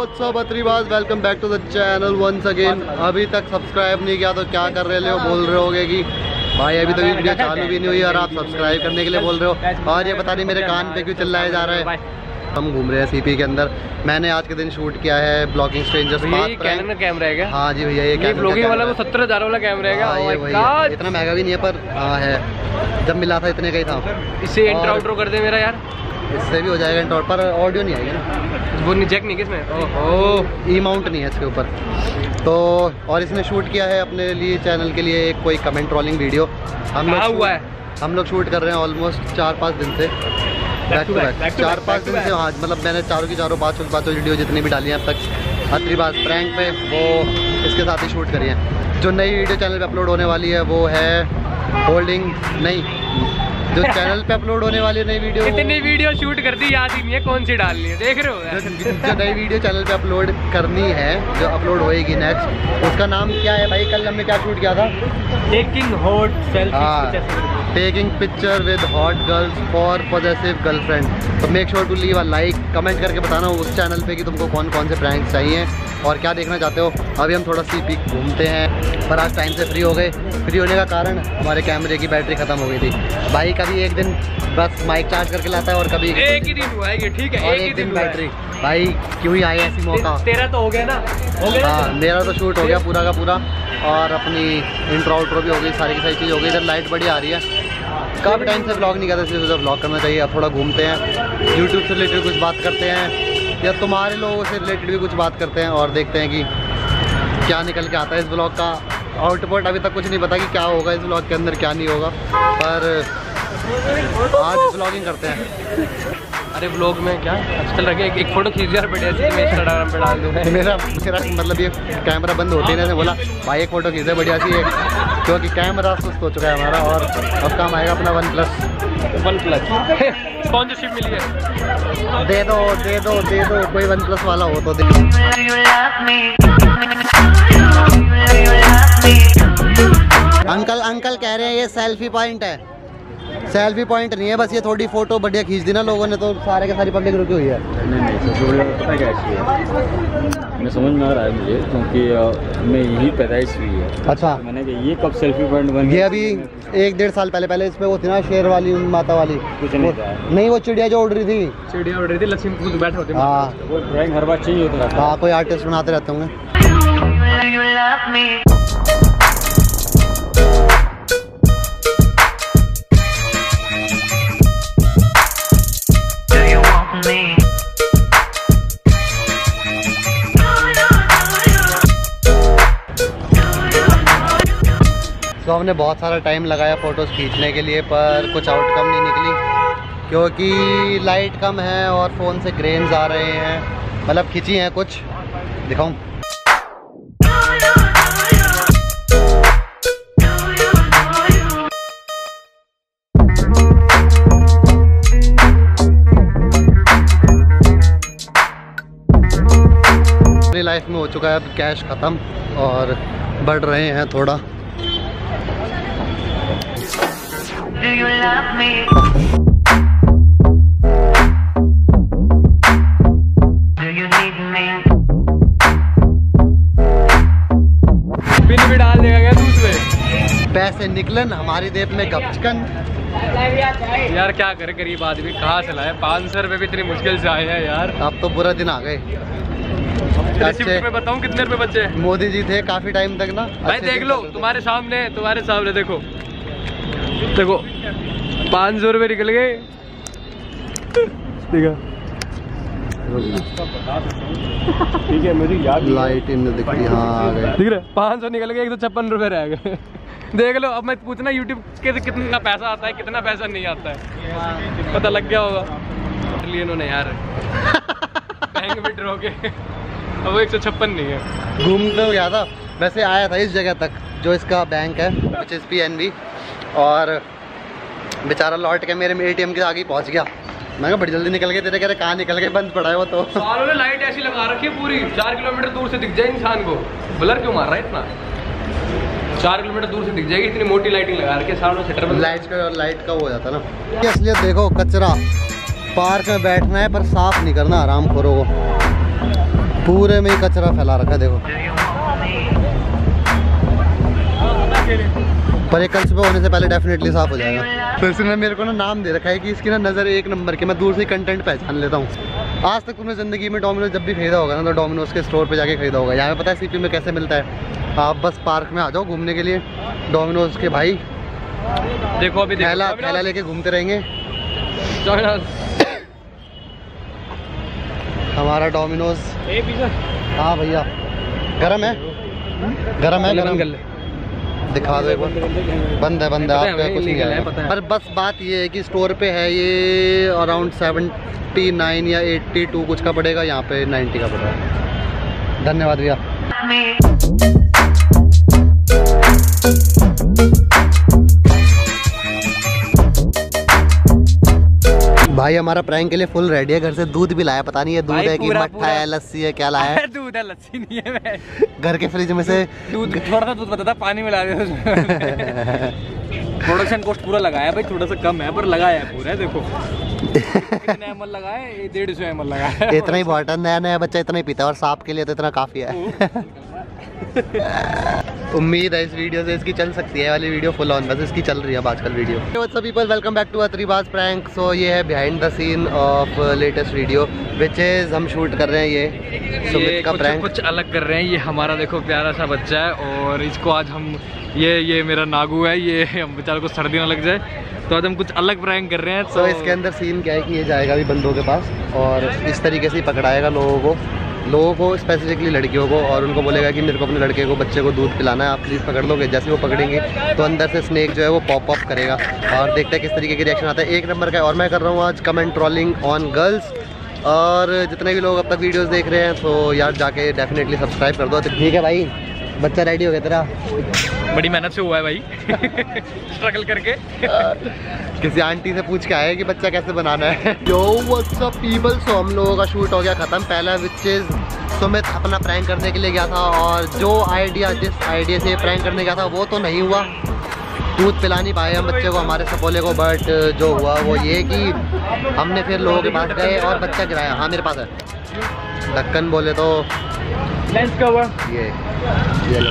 WhatsApp Atribaaz, welcome back to the channel once again. अभी तक subscribe नहीं किया तो क्या कर रहे हो, बोल रहे होगे कि भाई अभी तो वीडियो चालू भी नहीं हुई और आप सब्सक्राइब करने के लिए बोल रहे हो। और ये पता नहीं मेरे कान पे क्यों चिल्लाया जा रहा है। हम घूम रहे हैं सीपी के अंदर। मैंने आज के दिन शूट किया है ब्लॉगिंग स्ट्रेंजर्स। कैनन का कैमरा है क्या? हाँ जी भैया, ये ब्लॉगिंग वाला वो 17,000 वाला कैमरा है क्या? इतना महंगा भी नहीं है पर हाँ है, जब मिला था इतने का ही था। इससे इंट्रो आउट्रो कर दे मेरा यार। इससे भी हो जाएगा इंट्रो, पर ऑडियो नहीं आएगा ना, वो जैक नहीं किसमें। ओह ई माउंट नहीं है इसके ऊपर तो। और इसने शूट किया है अपने लिए चैनल के लिए एक कोई कमेंट ट्रोलिंग वीडियो। हम लोग शूट कर रहे हैं ऑलमोस्ट 4-5 दिन से, बैक टू बैक 4-5 दिन से। हाँ मतलब मैंने चारों की चारों पाँचों वीडियो जितनी भी डाली हैं अब तक अत्रीबाज प्रैंक पे, वो इसके साथ ही शूट करी है। जो नई वीडियो चैनल पे अपलोड होने वाली है वो है होल्डिंग नहीं, जो चैनल पे अपलोड होने वाली नई वीडियो, इतनी वीडियो शूट कर दी, याद ही नहीं है कौन सी डालनी है, देख रहे हो। जो नई वीडियो चैनल पे अपलोड करनी है, जो अपलोड होएगी नेक्स्ट, उसका नाम क्या है भाई? कल हमने क्या शूट किया था? Taking hot selfie, taking picture with hot girls for possessive girlfriend. तो make sure to leave a like, comment करके बताना उस चैनल पे कि तुमको कौन कौन से प्रैंक चाहिए और क्या देखना चाहते हो। अभी हम थोड़ा सी पीक घूमते हैं, पर आज टाइम से फ्री हो गए। फ्री होने का कारण हमारे कैमरे की बैटरी ख़त्म हो गई थी। भाई कभी एक दिन बस माइक चार्ज करके लाता है और कभी एक ही दिन हुआ है, ठीक है, एक दिन बैटरी। भाई क्यों ही आए ऐसी मौका। तेरा तो हो गया ना? हो गया। हाँ मेरा तो शूट हो गया पूरा का पूरा, और अपनी इंट्रो आउट्रो भी हो गई, सारी की सारी चीज़ हो गई। इधर लाइट बड़ी आ रही है। काफ़ी टाइम से ब्लॉग नहीं करते, इसलिए ब्लॉग करना चाहिए। अब थोड़ा घूमते हैं, यूट्यूब से रिलेटेड कुछ बात करते हैं या तुम्हारे लोगों से रिलेटेड भी कुछ बात करते हैं और देखते हैं कि क्या निकल के आता है इस ब्लॉग का आउटपुट। अभी तक कुछ नहीं पता कि क्या होगा इस ब्लॉग के अंदर, क्या नहीं होगा, पर आज ब्लॉगिंग करते हैं। अरे ब्लॉग में क्या आजकल रखे एक फोटो खींच यार बढ़िया सी, मैं इंस्टाग्राम पे डाल दूँगा। मेरा मतलब ये कैमरा बंद होते ही बोला भाई एक फ़ोटो खींचे बढ़िया सी, क्योंकि कैमरा सुस्त हो चुका है हमारा और अब काम आएगा अपना वन प्लस। स्पॉन्सरशिप मिली है, दे दो कोई वन प्लस वाला हो तो दे। अंकल कह रहे हैं ये सेल्फी पॉइंट है। सेल्फी पॉइंट नहीं है, बस ये थोड़ी फोटो बढ़िया खींच दी ना लोगों ने तो सारे के सारी पब्लिक रुकी हुई है। नहीं पता क्या है, मैं समझ में आ रहा है मुझे, क्योंकि मैं यही पैदाइश हुई है। अच्छा मैंने कहा ये कब सेल्फी पॉइंट बन गया? ये अभी 1-1.5 साल पहले इस पे वो थी ना शेर वाली माता वाली, कुछ नहीं था। नहीं वो चिड़िया जो उड़ रही थी, चिड़िया उड़ रही थी, लक्ष्मी खुद बैठे होते। हाँ वो ड्राइंग हर बार चाहिए होता था। हाँ कोई आर्टिस्ट बनाते रहते होंगे। तो हमने बहुत सारा टाइम लगाया फ़ोटोज़ खींचने के लिए, पर कुछ आउटकम नहीं निकली क्योंकि लाइट कम है और फ़ोन से ग्रेन्स आ रहे हैं। मतलब खींची हैं कुछ, दिखाऊं? अपनी लाइफ में हो चुका है अब कैश ख़त्म और बढ़ रहे हैं थोड़ा। Do you love me? Do you need me? Pin भी डाल देगा क्या दूसरे? पैसे निकलन हमारी जेब में गपचकन। यार क्या करे गरीब आदमी, कहाँ से लाए 500 रुपये भी इतनी मुश्किल से आए हैं यार। अब तो बुरा दिन आ गए। अच्छे में बताऊँ कितने रुपए बचे? मोदी जी थे काफी टाइम तक ना भाई, देख लो तुम्हारे सामने देखो 500 रुपये निकल गए। ठीक है मुझे याद लाइट इन दिख रही, हाँ आ गए, दिख रहा है 500 निकल गए, 156 रुपये रह गए। देख लो, अब मैं पूछना यूट्यूब के कितना पैसा आता है, कितना पैसा नहीं आता है, पता लग गया होगा। लिए इन्होंने यार बैंक में ड्रॉ के, अब वो 156 नहीं है। घूमते हुए गया था, वैसे आया था इस जगह तक जो इसका बैंक है, which is PNB, और बेचारा लौट के मेरे ATM के आगे पहुंच गया। मैं कहा बड़ी जल्दी निकल गए, तेरे कह रहे कहाँ निकल गए, बंद पड़ा है वो तो। सालों ने लाइट ऐसी लगा रखी है पूरी 4 किलोमीटर दूर से दिख जाए इंसान को। ब्लर क्यों मार रहा है इतना? 4 किलोमीटर दूर से दिख जाएगी, इतनी मोटी लाइटिंग लगा रखी है सालों से। शटर लाइट का वो हो जाता ना। असलियत देखो, कचरा पार्क में बैठना है पर साफ नहीं करना, आराम खोरो को। पूरे में ही कचरा फैला रखा है देखो। पर ये कल सुबह होने से पहले डेफिनेटली साफ हो जाएगा। तो इसने मेरे को ना नाम दे रखा है कि इसकी ना नज़र एक नंबर की, मैं दूर से कंटेंट पहचान लेता हूँ। आज तक तुमने ज़िंदगी में डोमिनोज जब भी खरीदा होगा ना तो डोमिनोज के स्टोर पे जाके खरीदा होगा। यहाँ पे पता है सीपी में कैसे मिलता है? आप बस पार्क में आ जाओ घूमने के लिए, डोमिनोज के भाई देखो अभी थैला लेके घूमते रहेंगे। हमारा डोमिनोज। हाँ भैया, गरम है, गरम है, गरम दिखा दो एक बार। बंद है, बंद है, आपका कुछ नहीं है। पर बस बात ये है कि स्टोर पे है ये अराउंड 79 या 82 कुछ का पड़ेगा, यहाँ पे 90 का पड़ेगा। धन्यवाद भैया। भाई हमारा प्रैंक के लिए फुल रेडी है। घर से दूध भी लाया, पता नहीं है दूध है कि मट्ठा है, लस्सी है, क्या लाया है? दूध है, लस्सी नहीं है। मैं घर के फ्रिज में से दूध, थोड़ा सा दूध बताता, पानी मिला दे। प्रोडक्शन कॉस्ट पूरा लगाया भाई, थोड़ा सा कम है पर लगाया है पूरा। देखो कितने ml लगाया है? 150 ml लगाया। इतना ही बहुत है, नया नया बच्चा इतना ही पीता है और सांप के लिए तो इतना काफी है। उम्मीद है इस वीडियो से इसकी चल सकती है वाली वीडियो फुल ऑन, बस इसकी चल रही है आजकल video. What's up people, welcome back to Atribaaz prank. So ये है behind the scene of latest video which is हम शूट कर रहे हैं ये सुमित का प्रैंक। कुछ अलग कर रहे हैं। ये हमारा देखो प्यारा सा बच्चा है और इसको आज हम ये मेरा नागू है, ये हम बेचारे को सर्दी ना लग जाए तो आज हम कुछ अलग प्रैंक कर रहे हैं। तो इसके अंदर सीन क्या है कि ये जाएगा अभी बंदों के पास और इस तरीके से ही पकड़ाएगा लोगों को स्पेसिफिकली लड़कियों को, और उनको बोलेगा कि मेरे को अपने लड़के को, बच्चे को दूध पिलाना है, आप प्लीज़ पकड़ लोगे। जैसे वो पकड़ेंगे तो अंदर से स्नेक जो है वो पॉप अप करेगा और देखते हैं किस तरीके की रिएक्शन आता है। एक नंबर का है। और मैं कर रहा हूँ आज कमेंट ट्रोलिंग ऑन गर्ल्स, और जितने भी लोग अब तक वीडियोज़ देख रहे हैं तो यार जाके डेफिनेटली सब्सक्राइब कर दो। ठीक है भाई, बच्चा रेडी हो गया तेरा? बड़ी मेहनत से हुआ है भाई, स्ट्रगल करके। किसी आंटी से पूछ के आए कि बच्चा कैसे बनाना है। Yo what's up people, so हम लोगों का शूट हो गया ख़त्म। पहला विच इज़ सुमित अपना प्रैंक करने के लिए गया था और जिस आइडिया से प्रैंक करने गया था वो तो नहीं हुआ। दूध पिला नहीं पाए हम बच्चे को, हमारे सपोले को, बट जो हुआ वो ये कि हमने फिर लोगों के पास गए और बच्चा गिराया। हाँ मेरे पास है ढक्कन, बोले तो ये लो।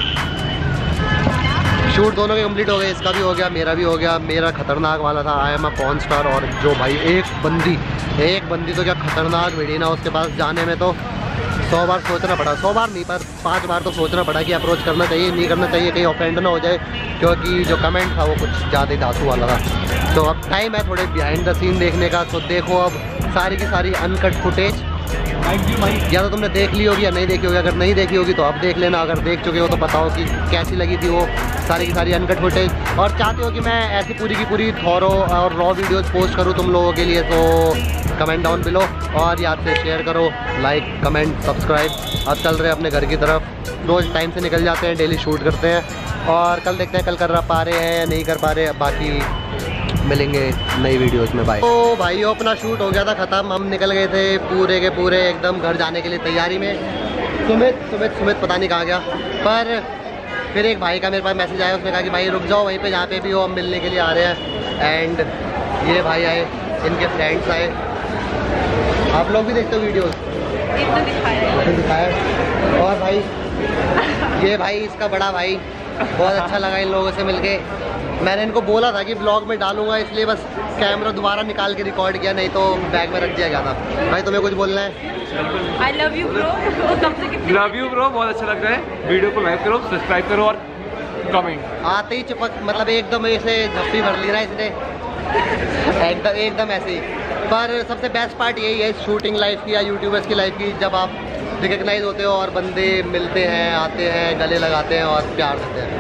शूट दोनों के कंप्लीट हो गए, इसका भी हो गया, मेरा भी हो गया। मेरा खतरनाक वाला था I am a porn star, और जो भाई एक बंदी तो क्या खतरनाक भिड़ी ना, उसके पास जाने में तो 100 बार सोचना पड़ा। 100 बार नहीं पर 5 बार तो सोचना पड़ा कि अप्रोच करना चाहिए, नहीं करना चाहिए, कहीं ऑफेंड ना हो जाए, क्योंकि जो कमेंट था वो कुछ ज़्यादा ही धांसू वाला था। तो अब टाइम है थोड़े बिहाइंड द सीन देखने का। तो देखो अब सारी की सारी अनकट फुटेज, या तो तुमने देख ली होगी या नहीं देखी होगी। अगर नहीं देखी होगी तो अब देख लेना, अगर देख चुके हो तो बताओ कि कैसी लगी थी वो सारी की सारी अनकट फुटेज। और चाहते हो कि मैं ऐसी पूरी की पूरी थॉरो और रॉ वीडियोस पोस्ट करूं तुम लोगों के लिए, तो कमेंट डाउन बिलो और याद से शेयर करो, लाइक कमेंट सब्सक्राइब। अब चल रहे हैं अपने घर की तरफ, रोज़ टाइम से निकल जाते हैं, डेली शूट करते हैं और कल देखते हैं कल कर पा रहे हैं या नहीं कर पा रहे। बाकी मिलेंगे नई वीडियोस में, बाय। तो भाइयों अपना शूट हो गया था ख़त्म, हम निकल गए थे पूरे के पूरे एकदम घर जाने के लिए तैयारी में। सुमित पता नहीं कहाँ गया, पर फिर एक भाई का मेरे पास मैसेज आया, उसने कहा कि भाई रुक जाओ वहीं पे जहाँ पे भी हो, हम मिलने के लिए आ रहे हैं। एंड ये भाई आए, इनके फ्रेंड्स आए। आप लोग भी देखते हो वीडियोस? दिखाया। और भाई ये भाई इसका बड़ा भाई, बहुत अच्छा लगा इन लोगों से मिलके। मैंने इनको बोला था कि ब्लॉग में डालूंगा, इसलिए बस कैमरा दोबारा निकाल के रिकॉर्ड किया, नहीं तो बैग में रख दिया गया था। भाई तुम्हें कुछ बोलना है? I love you bro। Love you bro, बहुत अच्छा लग रहा है। वीडियो को लाइक करो, सब्सक्राइब करो और कमेंट। आते ही चिपक, मतलब एकदम ऐसे झप्पी भर ली ना इसने, एकदम ऐसे ही। पर सबसे बेस्ट पार्ट यही है शूटिंग लाइफ की या यूट्यूबर्स की लाइफ की, जब आप रिकग्नाइज होते हो और बंदे मिलते हैं, आते हैं, गले लगाते हैं और प्यार देते हैं।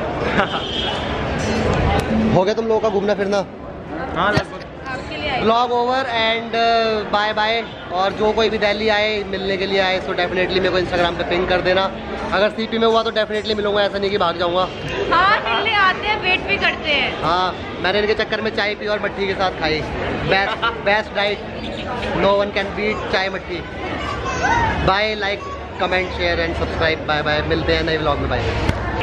हो गया तुम लोगों का घूमना फिरना? हाँ, vlog over and bye bye. और जो कोई भी दिल्ली आए मिलने के लिए आए तो डेफिनेटली मेरे को इंस्टाग्राम पे पिंग कर देना। अगर सीपी में हुआ तो डेफिनेटली मिलूंगा, ऐसा नहीं कि भाग जाऊंगा। हाँ मिलने आते हैं, वेट भी करते हैं। हाँ मैंने इनके चक्कर में चाय पी और मट्ठी के साथ खाई। Best diet, no one can beat chai mathri. Bye, like comment share and subscribe. Bye bye, मिलते हैं नए व्लॉग में, बाय।